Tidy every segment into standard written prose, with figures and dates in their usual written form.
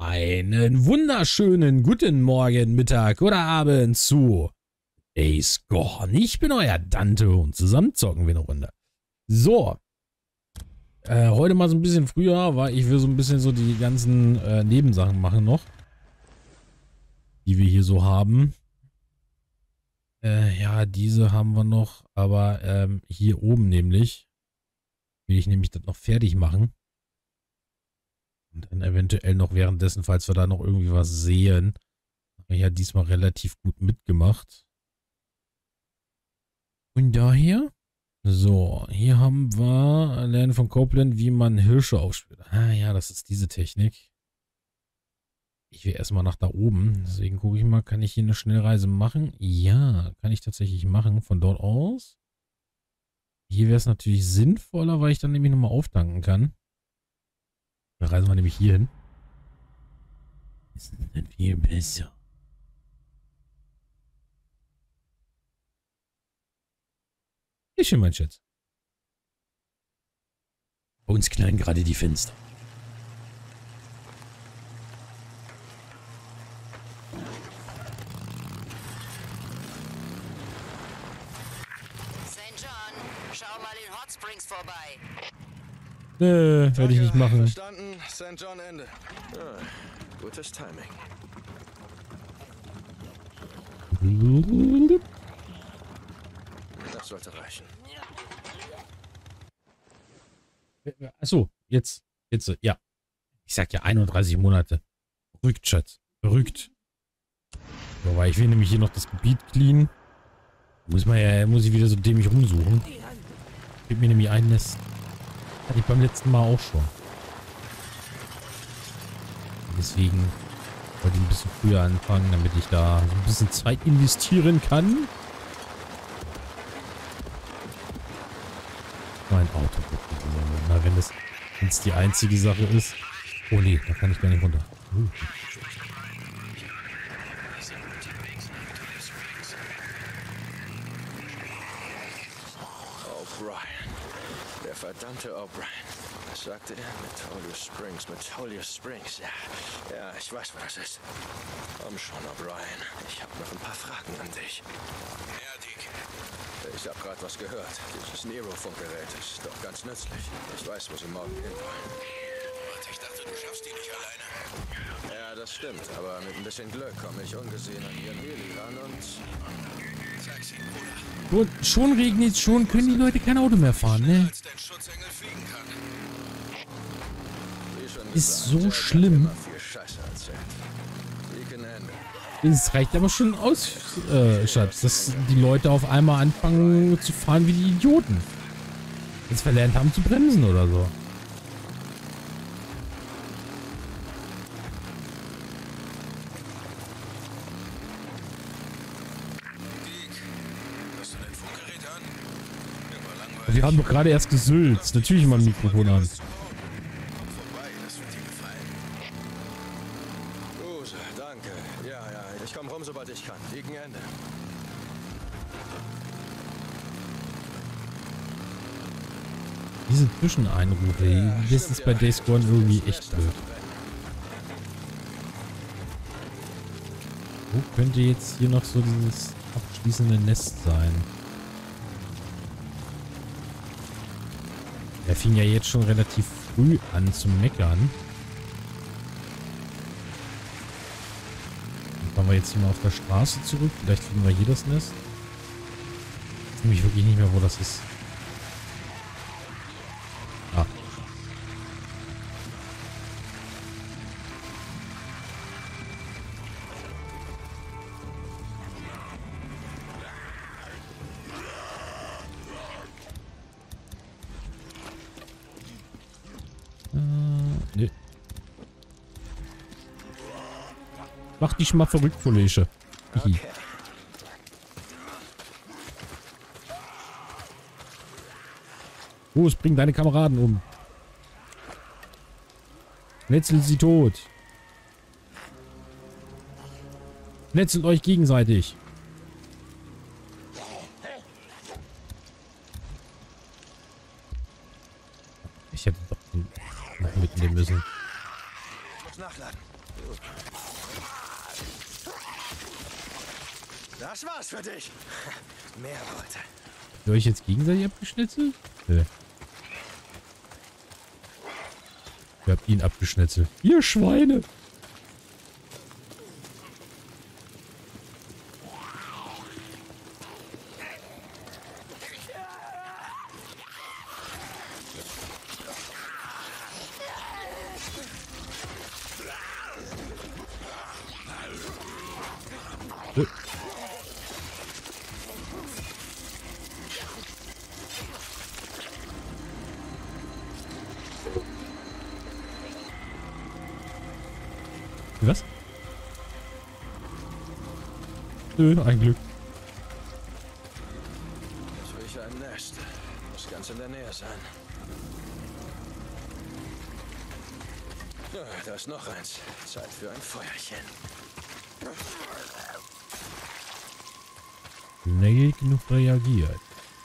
Einen wunderschönen guten Morgen, Mittag oder Abend zu Days Gone. Ich bin euer Dante und zusammen zocken wir eine Runde. So, heute mal so ein bisschen früher, weil ich will so ein bisschen so die ganzen Nebensachen machen noch, die wir hier so haben. Ja, diese haben wir noch, aber hier oben nämlich will ich nämlich das noch fertig machen. Und dann eventuell noch währenddessen, falls wir da noch irgendwie was sehen. Habe ich ja diesmal relativ gut mitgemacht. Und daher, so, hier haben wir Lernen von Copeland, wie man Hirsche aufspürt. Ah ja, das ist diese Technik. Ich will erstmal nach da oben. Deswegen gucke ich mal, kann ich hier eine Schnellreise machen? Ja, kann ich tatsächlich machen von dort aus. Hier wäre es natürlich sinnvoller, weil ich dann nämlich nochmal auftanken kann. Da reisen wir nämlich hier hin. Ist dann viel besser. Hier schön, mein Schatz. Bei uns knallen gerade die Fenster. St. John, schau mal in Hot Springs vorbei. Werde ich nicht machen. Verstanden, St. John Ende. Ah, gutes Timing. Das sollte reichen. Achso, jetzt, ja. Ich sag ja 31 Monate. Verrückt, Schatz. Verrückt. So, weil ich will nämlich hier noch das Gebiet cleanen. Muss ich wieder so dämlich rumsuchen. Gib mir nämlich ein Nest. Hatte ich beim letzten Mal auch schon. Deswegen wollte ich ein bisschen früher anfangen, damit ich da so ein bisschen Zeit investieren kann. Mein Auto. Na, wenn es die einzige Sache ist. Oh nee, da kann ich gar nicht runter. O'Brien. Der verdammte O'Brien. Was sagte er? Metolius Springs. Ja, ich weiß, wo das ist. Komm schon, O'Brien. Ich habe noch ein paar Fragen an dich. Ja, Dick. Ich habe gerade was gehört. Dieses Nero-Funkgerät ist doch ganz nützlich. Ich weiß, wo sie morgen hinwollen. Warte, ich dachte, du schaffst die nicht alleine. Ja, das stimmt. Aber mit ein bisschen Glück komme ich ungesehen an ihren Heli ran und... Sag's ihm, Bruder. Und schon regnet es, schon können die Leute kein Auto mehr fahren, ne? Als dein Schutzengel fliegen kann. Ist so schlimm. Es reicht aber schon aus, Schatz, dass die Leute auf einmal anfangen zu fahren wie die Idioten. Jetzt verlernt haben zu bremsen oder so. Wir haben doch gerade erst gesülzt. Natürlich mal ein Mikrofon an. Danke. Ja, ich komme rum, sobald ich kann. Gegen Ende. Diese Zwischeneinrufe, das ist bei Days Gone irgendwie echt blöd. Wo könnte jetzt hier noch so dieses abschließende Nest sein? Er fing ja jetzt schon relativ früh an zu meckern. Dann fahren wir jetzt hier mal auf der Straße zurück. Vielleicht finden wir hier das Nest. Ich weiß nämlich wirklich nicht mehr, wo das ist. Ah. Nee. Mach dich mal verrückt, Kollege. Okay. Los, bring deine Kameraden um. Netzel sie tot. Netzelt euch gegenseitig. Ich hätte doch noch mitnehmen müssen. Ich muss nachladen. Das war's für dich. Mehr Beute. Habt ihr euch jetzt gegenseitig abgeschnitzelt? Nee. Ihr habt ihn abgeschnitzelt. Ihr Schweine! Was? Nö, ein Glück. Ich rieche ein Nest. Muss ganz in der Nähe sein. Ja, da ist noch eins. Zeit für ein Feuerchen. Schnell genug reagiert.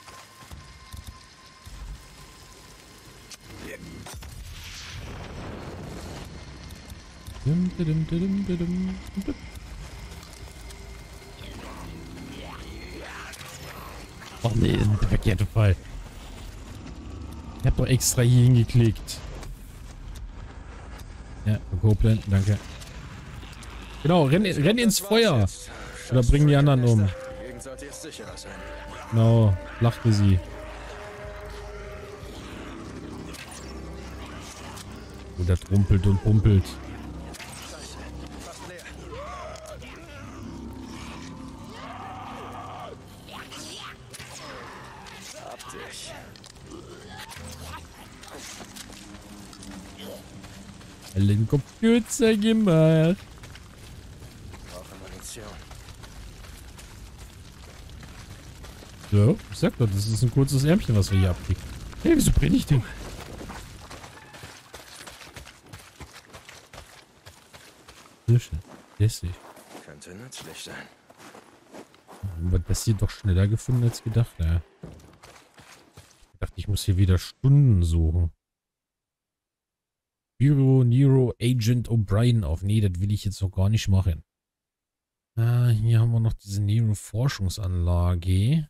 Oh nee, der verkehrte Fall. Ich hab doch extra hier hingeklickt. Ja, Copeland, danke. Genau, renn ins Feuer. Oder bring die anderen um. Die Gegend sollte jetzt sicherer sein. Genau, lachte sie. Oder trumpelt und pumpelt. Scheiße, fast leer. Hab dich. Den Kopf kürzer gemacht. Brauche Munition. So, ich sag doch, das ist ein kurzes Ärmchen, was wir hier abkriegen. Hey, wieso brenne ich denn? Sehr schön. Lässig. Könnte nützlich sein. Aber das hier doch schneller gefunden als gedacht, ja. Ich dachte, ich muss hier wieder Stunden suchen. Bureau Nero Agent O'Brien auf. Nee, das will ich jetzt noch gar nicht machen. Ah, hier haben wir noch diese Nero Forschungsanlage.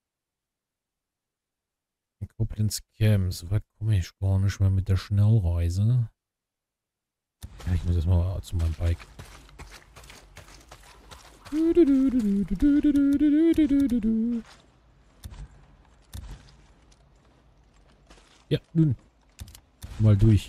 In Koblenz Camp. So weit komme ich gar nicht mehr mit der Schnellreise. Ja, ich muss jetzt mal zu meinem Bike. Ja, nun. Mal durch.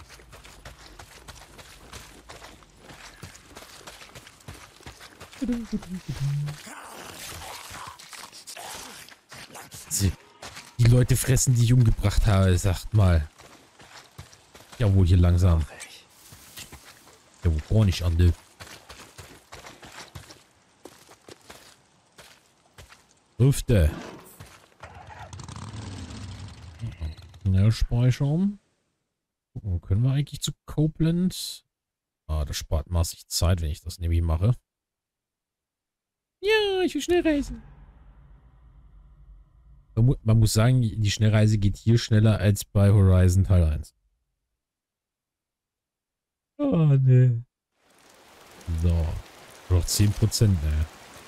Die Leute fressen, die ich umgebracht habe, sagt mal. Ja, wo hier langsam. Ja, wo gar nicht an, ne? Hüfte. Schnell speichern. Gucken, können wir eigentlich zu Copeland? Ah, das spart massig Zeit, wenn ich das nämlich mache. Ja, ich will schnell reisen. Man muss sagen, die Schnellreise geht hier schneller als bei Horizon Teil 1. Oh, ne. So. Noch 10%, ne.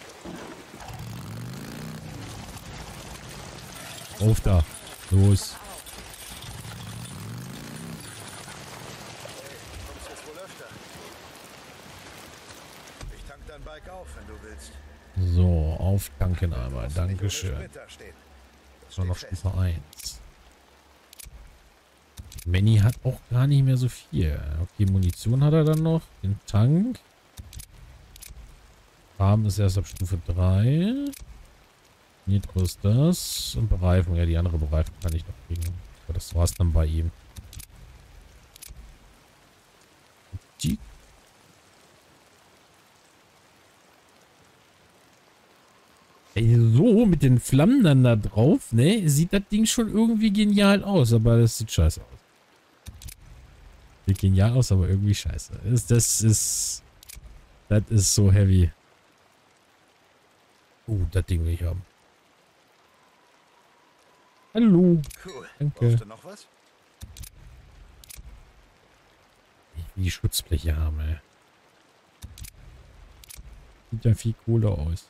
Auf da. Los. Kommst jetzt wohl öfter. Ich tank dein Bike auf, wenn du willst. So, auftanken einmal. Nicht ohne Dankeschön. Sprinter stehen. Das war noch Stufe 1. Manny hat auch gar nicht mehr so viel. Okay, Munition hat er dann noch. Den Tank. Rahmen ist erst ab Stufe 3. Nitro ist das. Und Bereifung. Ja, die andere Bereifung kann ich noch kriegen. Aber das war's dann bei ihm. Die Ey, so, mit den Flammen dann da drauf, ne, sieht das Ding schon irgendwie genial aus, aber das sieht scheiße aus. Sieht genial aus, aber irgendwie scheiße. Das ist so heavy. Das Ding will ich haben. Hallo. Cool. Danke. Brauchst du noch was? Ich will die Schutzbleche haben, ey. Sieht ja viel cooler aus.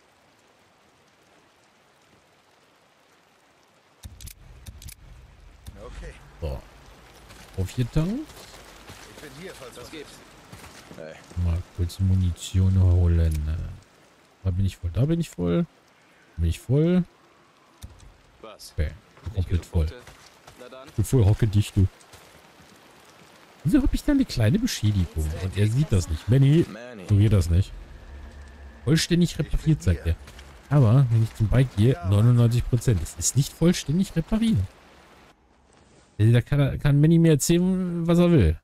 Okay, So. Auf hier tanken. ich bin hier, falls was gibt. Hey, Mal kurz Munition holen. Da bin ich voll. Da bin ich voll. Da bin ich voll. Was? Okay. Komplett voll. Punkte? Na dann. Ich bin voll hockedicht, du. Wieso habe ich da eine kleine Beschädigung? Und er sieht das nicht. Manny, Manny. so geht das nicht. Vollständig repariert, sagt er. Aber, wenn ich zum Bike gehe, 99%. Es ist nicht vollständig repariert. Da kann Manny mir erzählen, was er will.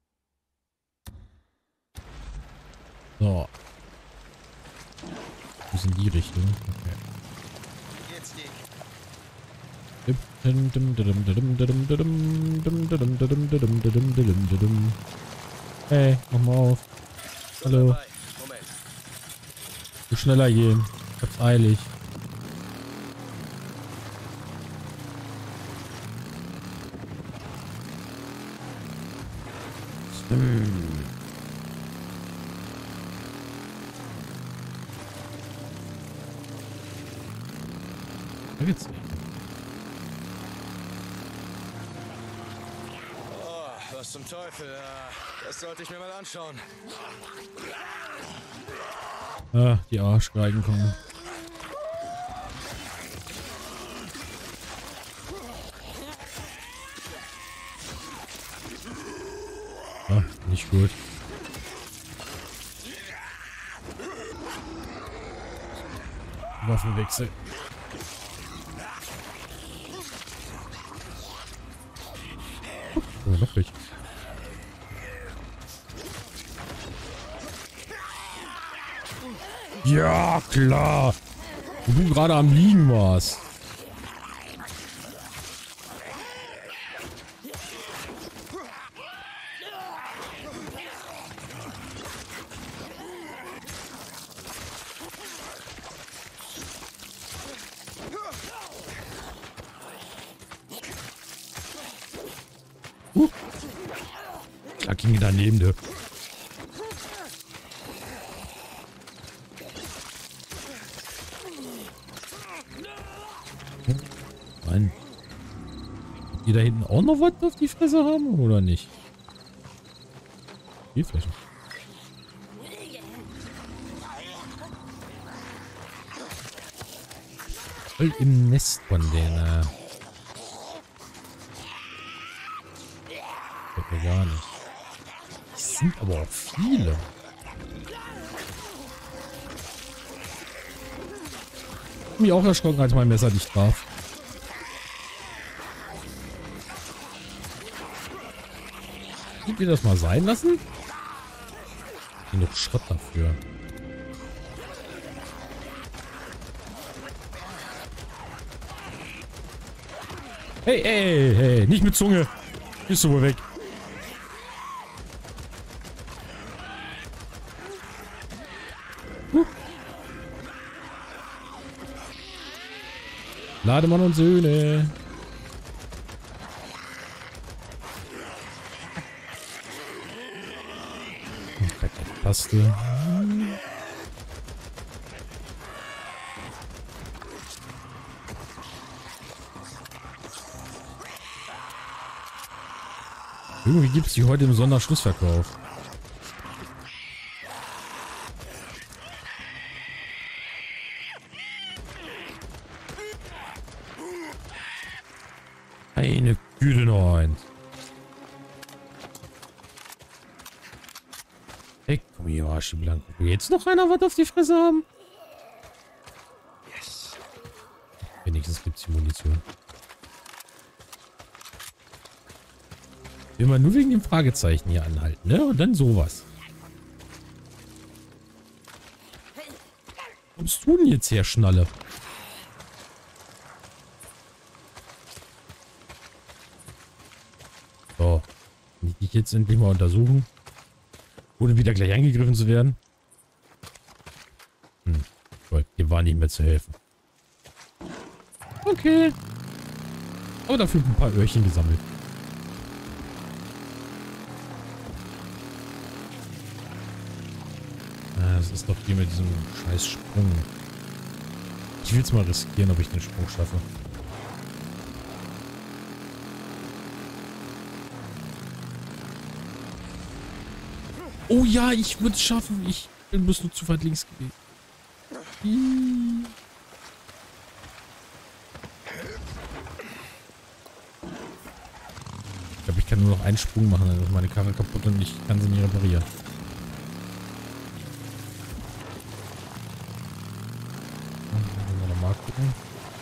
So. Muss in die Richtung. Okay. Jetzt die. Hey, mach mal auf. Hallo. Dabei. Moment. Du schneller gehen. Ich hab's eilig. Da geht's nicht. Oh, was zum Teufel. Das sollte ich mir mal anschauen. Ah, die Arschgeigen kommen. Ah, nicht gut. Waffenwechsel. Oh, noch nicht. Ja, klar. Wo du gerade am Liegen warst. Da ging daneben, du. Mann. Die da hinten auch noch was auf die Fresse haben, oder nicht? Die Fläche. Voll im Nest von denen. Fällt mir gar nicht. Es sind aber auch viele. Ich hab mich auch erschrocken, als mein Messer nicht traf. Könnt ihr das mal sein lassen? Genug Schrott dafür. Hey, hey, hey, nicht mit Zunge. Bist du wohl weg. Lademann und Söhne. Taste. Irgendwie gibt es die heute im Sonderschlussverkauf. Eine Güte noch eins. Hey, komm hier, Arsch blank. Will jetzt noch einer was auf die Fresse haben? Yes. Wenigstens gibt es die Munition. Will man nur wegen dem Fragezeichen hier anhalten, ne? Und dann sowas. Wo kommst du denn jetzt her, Schnalle? So. Kann ich dich jetzt endlich mal untersuchen? Ohne wieder gleich angegriffen zu werden? Toll, dir war nicht mehr zu helfen. Okay. Aber dafür ein paar Öhrchen gesammelt. Das ist doch hier mit diesem scheiß Sprung. Ich will es mal riskieren, ob ich den Sprung schaffe. Oh ja, ich würde es schaffen. Ich bin bloß nur zu weit links gewesen. Ich glaube, ich kann nur noch einen Sprung machen, dann ist meine Karre kaputt und ich kann sie nicht reparieren. Mal gucken.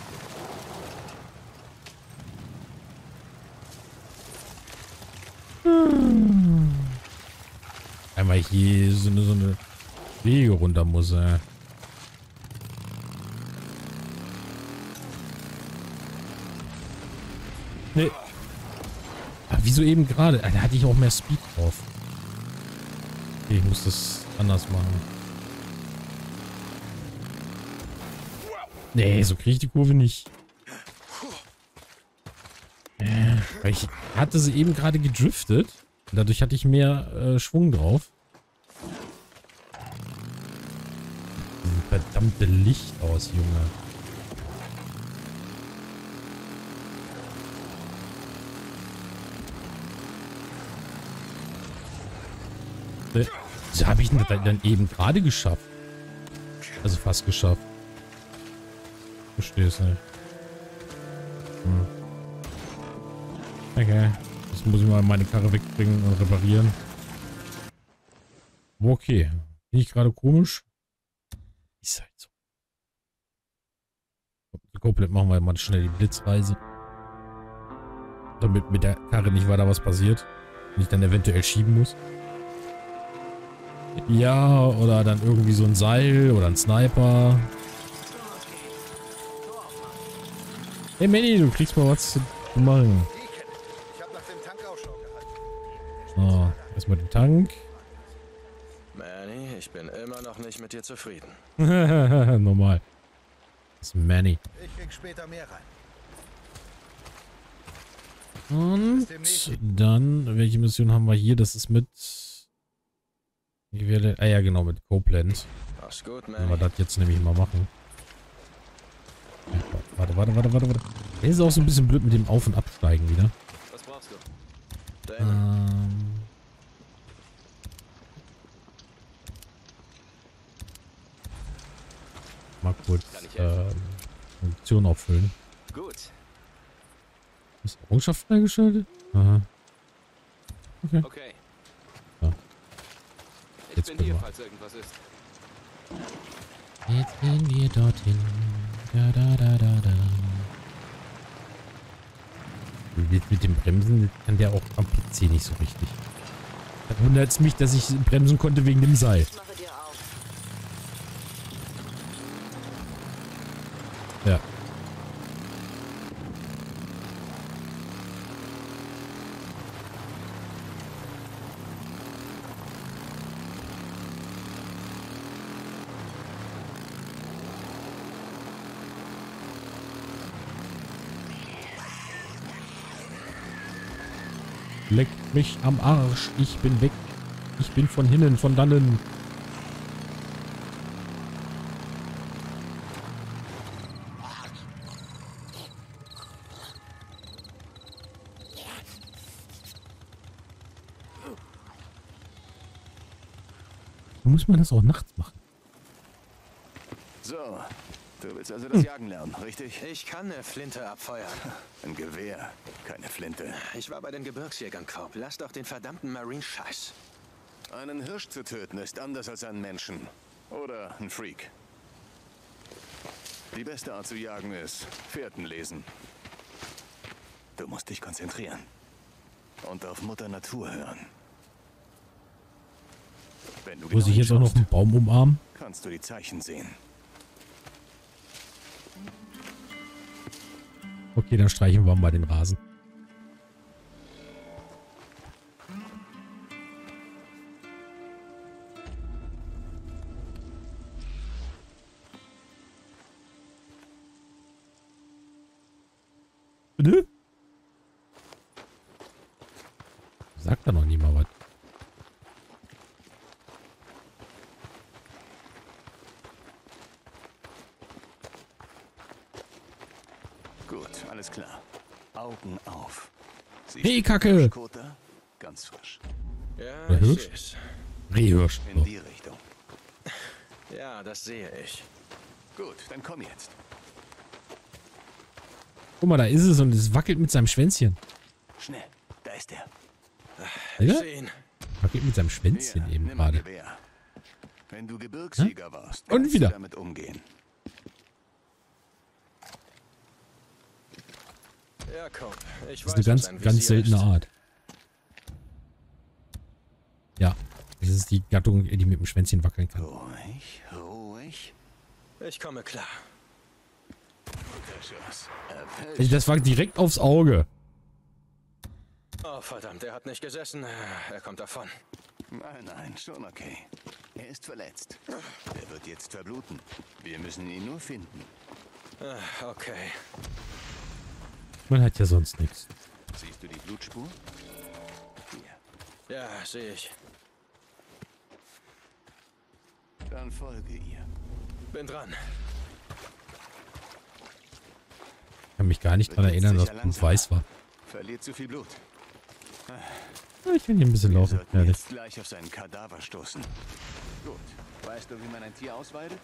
Einmal hier so eine Wege runter muss, ey. Nee. Ah, wieso eben gerade? Da hatte ich auch mehr Speed drauf. Okay, ich muss das anders machen. Nee, so kriege ich die Kurve nicht. Ich hatte sie eben gerade gedriftet. Dadurch hatte ich mehr Schwung drauf. Dieses verdammte Licht aus, Junge. Wieso habe ich denn das dann eben gerade geschafft? Also fast geschafft. Verstehe es nicht. Okay. Jetzt muss ich mal meine Karre wegbringen und reparieren. Okay. Bin ich gerade komisch? Ist halt so. Komplett machen wir mal schnell die Blitzreise. Damit mit der Karre nicht weiter was passiert. Und ich dann eventuell schieben muss. Ja, oder dann irgendwie so ein Seil oder ein Sniper. Hey Manny, du kriegst mal was zu machen. Ich habe nach dem Tank Ausschau gehalten. So, erstmal den Tank. Manny, ich bin immer noch nicht mit dir zufrieden. Normal. Das ist Manny. Ich krieg später mehr rein. Und dann, welche Mission haben wir hier? Das ist mit... Ich werde... Ah ja, genau, mit Copeland. Mach's gut, Wenn wir Manny. das jetzt nämlich mal machen. Ja, warte. Der ist auch so ein bisschen blöd mit dem Auf- und Absteigen wieder. Was brauchst du? Damon. Mal kurz Kann ich helfen? Munition auffüllen. Gut. Ist Errungenschaft freigeschaltet? Aha. Okay. Ja. Ich Jetzt bin können hier, wir. falls irgendwas ist. Jetzt gehen wir dorthin. Da. Mit dem Bremsen kann der auch am PC nicht so richtig. Da wundert es mich, dass ich bremsen konnte wegen dem Seil. Ich mache dir auf. Ja. Leck mich am Arsch. Ich bin weg. Ich bin von hinnen, von dannen. Muss man das auch nachts machen? So, du willst also das Jagen lernen, richtig? Ich kann eine Flinte abfeuern. Ein Gewehr, keine Flinte. Ich war bei den Gebirgsjägern, Korb. Lass doch den verdammten Marine-Scheiß. Einen Hirsch zu töten ist anders als einen Menschen. Oder ein Freak. Die beste Art zu jagen ist Fährten lesen. Du musst dich konzentrieren. Und auf Mutter Natur hören. Wenn du Muss ich jetzt auch noch einen hinschaust, Baum umarmen? kannst du die Zeichen sehen. Okay, dann streichen wir mal den Rasen. Bitte? Sagt da noch nie mal was. Gut, alles klar. Augen auf. Siehst Hey, du Kacke! den Hirschkot da? Ganz frisch. Ja, Der ich Hirsch? seh's. Rehhirsch. In So. die Richtung. Ja, das sehe ich. Gut, dann komm jetzt. Guck mal, da ist es und es wackelt mit seinem Schwänzchen. Schnell, da ist er. Ich Ja? sehe ihn. Wackelt mit seinem Schwänzchen Hier, eben nimm ein gerade. Gewehr. Wenn du Gebirgsjäger warst, Und kannst wieder. du damit umgehen. Ja, Cope. Ich Das weiß, ist eine was ein ganz Visier seltene ist. Art. Ja, das ist die Gattung, die mit dem Schwänzchen wackeln kann. Ruhig, ruhig. Ich komme klar. Guter Schuss. Erwischt. Also das war direkt aufs Auge. Oh, verdammt, er hat nicht gesessen. Er kommt davon. Nein, nein, schon okay. Er ist verletzt. Er wird jetzt verbluten. Wir müssen ihn nur finden. Okay. Man hat ja sonst nichts. Siehst du die Blutspur? Hier. Ja, sehe ich. Dann folge ihr. Bin dran. Ich kann mich gar nicht daran erinnern, dass Blut weiß war. Verliert zu viel Blut. Ich will hier ein bisschen Wir laufen, sollten ehrlich. jetzt gleich auf seinen Kadaver stoßen. Gut. Weißt du, wie man ein Tier ausweidet?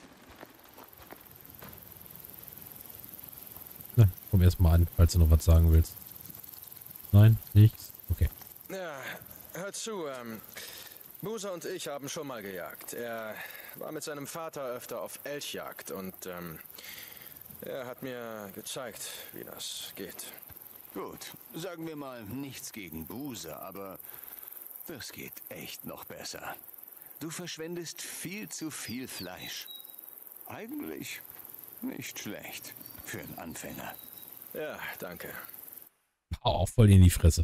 Na, komm erst mal an, falls du noch was sagen willst. Nein, nichts? Okay. Ja, hör zu, Boozer und ich haben schon mal gejagt. Er war mit seinem Vater öfter auf Elchjagd und, er hat mir gezeigt, wie das geht. Gut. Sagen wir mal, nichts gegen Boozer, aber das geht echt noch besser. Du verschwendest viel zu viel Fleisch. Eigentlich nicht schlecht für einen Anfänger. Ja, danke. Auch voll in die Fresse.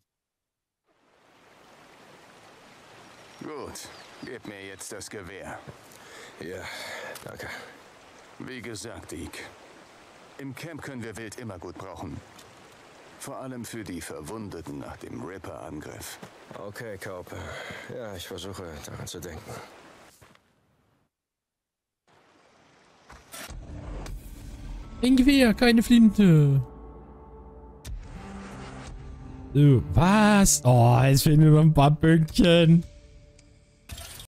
Gut, gib mir jetzt das Gewehr. Ja, danke. Wie gesagt, Deke, im Camp können wir Wild immer gut brauchen. Vor allem für die Verwundeten nach dem Ripper-Angriff. Okay, Cope. Ja, ich versuche daran zu denken. Ein Gewehr, keine Flinte. So, was? Oh, jetzt fehlen mir noch ein paar Pünktchen.